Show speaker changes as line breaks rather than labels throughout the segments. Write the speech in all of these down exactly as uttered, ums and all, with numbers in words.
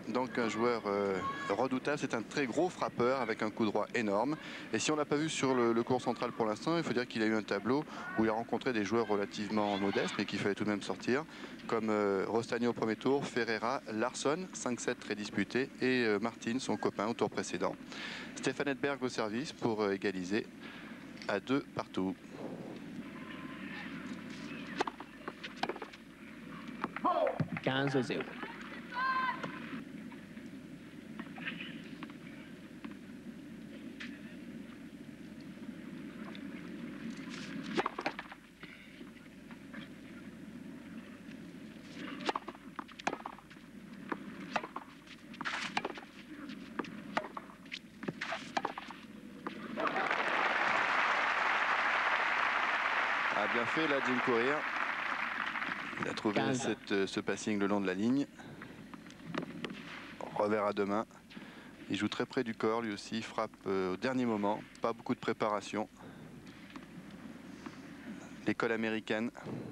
donc un joueur euh, redoutable. C'est un très gros frappeur avec un coup droit énorme. Et si on ne l'a pas vu sur le, le court central pour l'instant, il faut dire qu'il a eu un tableau où il a rencontré des joueurs relativement modestes, mais qu'il fallait tout de même sortir, comme euh, Rostagno au premier tour, Ferreira, Larsson, cinq sept très disputé, et euh, Martin, son copain, au tour précédent. Stefan Edberg au service pour euh, égaliser à deux partout.
quinze à zéro.
A bien fait là Jim Courier. Il a trouvé cette, ce passing le long de la ligne. Revers à deux mains. Il joue très près du corps lui aussi, il frappe euh, au dernier moment. Pas beaucoup de préparation. L'école américaine.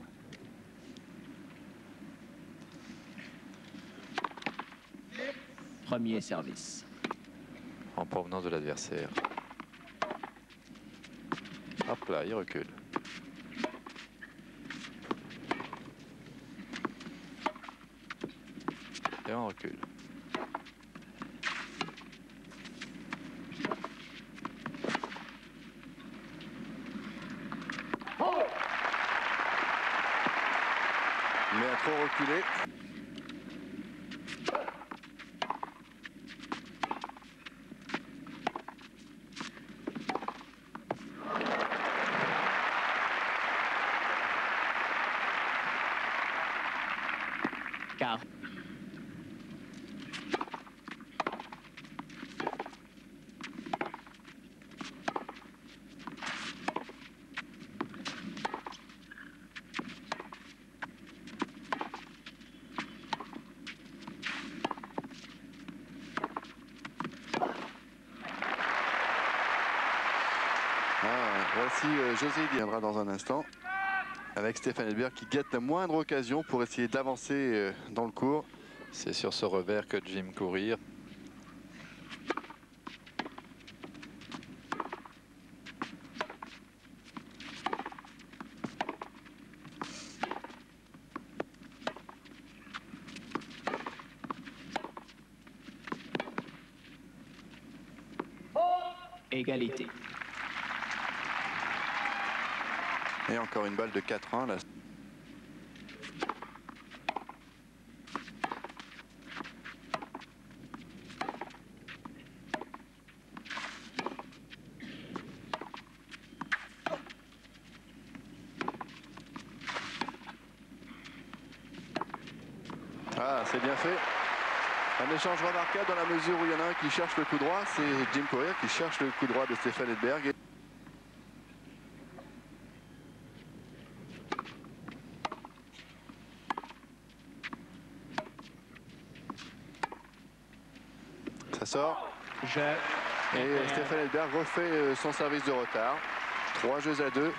Premier service.
En provenance de l'adversaire. Hop là, il recule. Et on recule.
Mais à trop reculer.
Car.
Ah, voici euh, José qui viendra dans un instant avec Stefan Edberg qui guette la moindre occasion pour essayer d'avancer euh, dans le cours.
C'est sur ce revers que Jim Courier.
Égalité.
Et encore une balle de quatre un là. Ah, c'est bien fait. Un échange remarquable dans la mesure où il y en a un qui cherche le coup droit, c'est Jim Courier qui cherche le coup droit de Stefan Edberg. Ça sort.
Je.
Et Stefan Edberg refait son service de retard. Trois jeux à deux.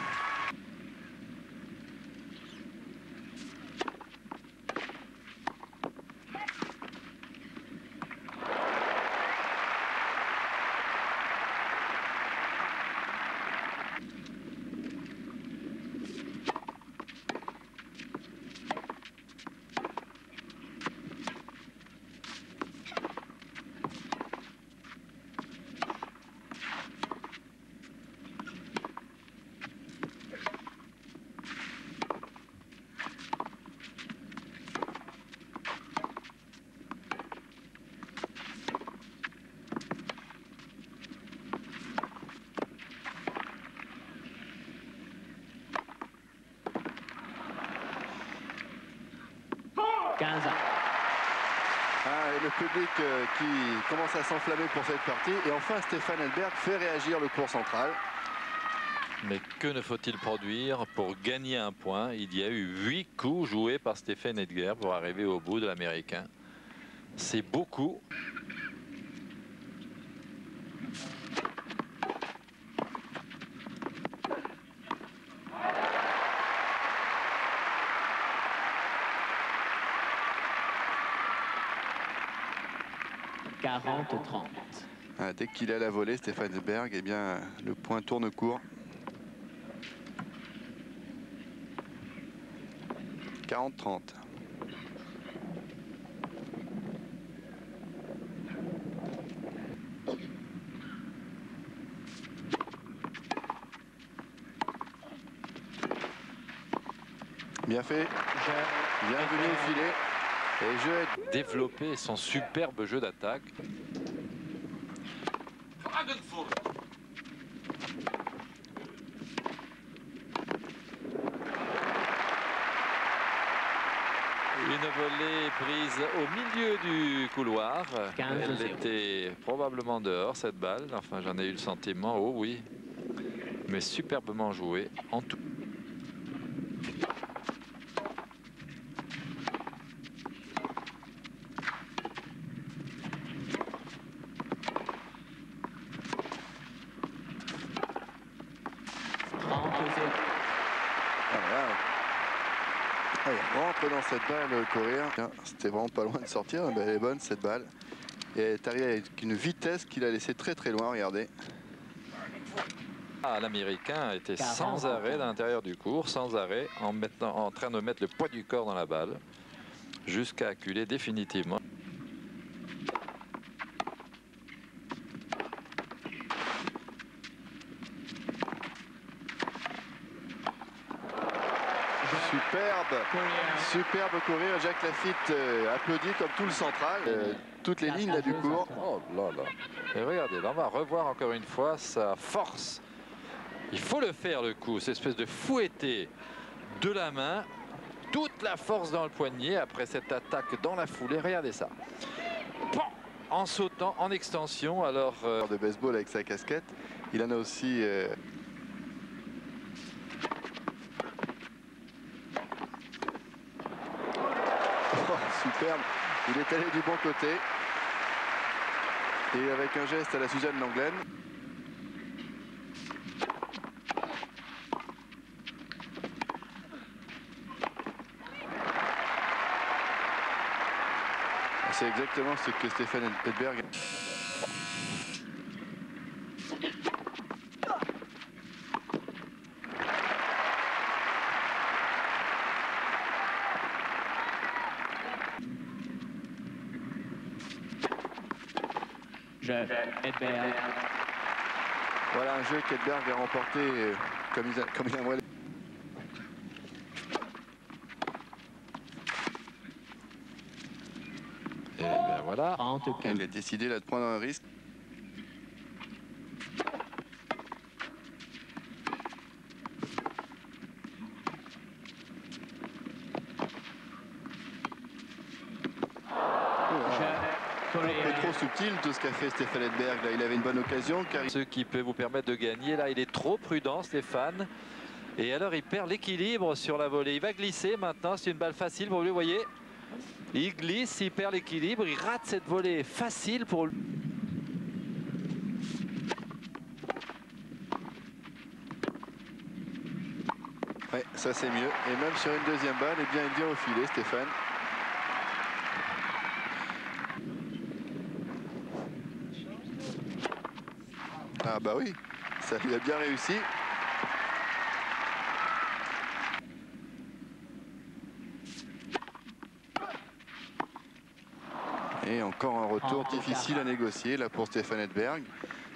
quinze ans.
Ah, et le public euh, qui commence à s'enflammer pour cette partie. Et enfin, Stefan Edberg fait réagir le court central.
Mais que ne faut-il produire pour gagner un point? Il y a eu huit coups joués par Stefan Edberg pour arriver au bout de l'Américain. C'est beaucoup.
quarante trente.
Ah, dès qu'il est à la volée, Stefan Edberg, eh bien, le point tourne court. quarante trente. Bien fait. Bienvenue au filet. Et jeu est
Développer son superbe jeu d'attaque. Une volée prise au milieu du couloir. Elle était probablement dehors, cette balle. Enfin, j'en ai eu le sentiment. Oh oui. Mais superbement joué en tout.
Ah, il rentre dans cette balle, courir. C'était vraiment pas loin de sortir, mais elle est bonne cette balle. Et elle est arrivée avec une vitesse qu'il a laissé très très loin, regardez.
Ah, l'Américain était sans arrêt à l'intérieur du court, sans arrêt, en, mettant, en train de mettre le poids du corps dans la balle, jusqu'à acculer définitivement.
Superbe, superbe courir. Jacques Lafitte euh, applaudit comme tout le central. Euh, toutes les lignes là du cours.
Oh là là. Et regardez, là on va revoir encore une fois sa force. Il faut le faire le coup, cette espèce de fouetté de la main. Toute la force dans le poignet après cette attaque dans la foulée. Regardez ça. En sautant, en extension. Alors euh...
de baseball avec sa casquette. Il en a aussi... Euh... Superbe, il est allé du bon côté et avec un geste à la Suzanne Lenglen. C'est exactement ce que Stefan Edberg.
Jeu Edberg.
Voilà un jeu qu'Edberg a remporté euh, comme il, a, comme il aimerait.
Et ben voilà.
Il a décidé là de prendre un risque. Un peu trop subtil tout ce qu'a fait Stefan Edberg. Là, il avait une bonne occasion. Car...
Ce qui peut vous permettre de gagner. Là, il est trop prudent, Stéphane. Et alors, il perd l'équilibre sur la volée. Il va glisser maintenant. C'est une balle facile pour lui, vous voyez. Il glisse, il perd l'équilibre. Il rate cette volée facile pour lui.
Ouais, ça c'est mieux. Et même sur une deuxième balle, eh bien, il vient au filet, Stéphane. Ah bah oui, ça lui a bien réussi. Et encore un retour difficile à négocier là pour Stefan Edberg.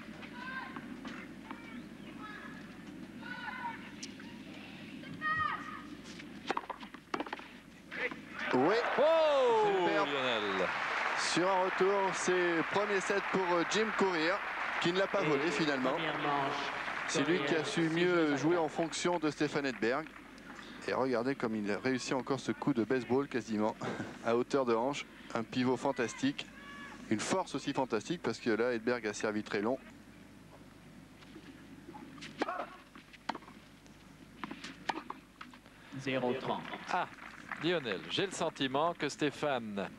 Oui,
oh,
Lionel. Sur un retour, c'est premier set pour Jim Courier, qui ne l'a pas volé finalement. C'est lui qui a su mieux jouer en fonction de Stefan Edberg. Et regardez comme il a réussi encore ce coup de baseball quasiment à hauteur de hanche. Un pivot fantastique. Une force aussi fantastique parce que là, Edberg a servi très long.
zéro trente.
Ah, Lionel, j'ai le sentiment que Stéphane...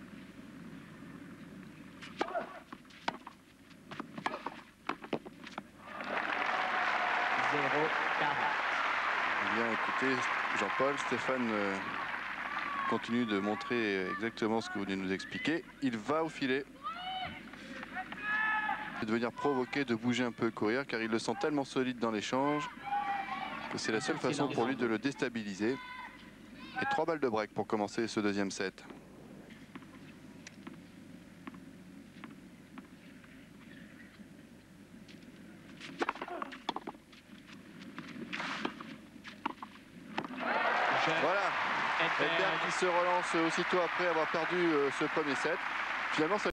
zéro quarante.
Eh bien, écoutez, Jean-Paul, Stéphane euh, continue de montrer exactement ce que vous venez de nous expliquer. Il va au filet. de venir provoquer, de bouger un peu, courir, car il le sent tellement solide dans l'échange que c'est la seule façon pour lui de le déstabiliser. Et trois balles de break pour commencer ce deuxième set. Voilà, Edberg qui se relance aussitôt après avoir perdu euh, ce premier set. Finalement, ça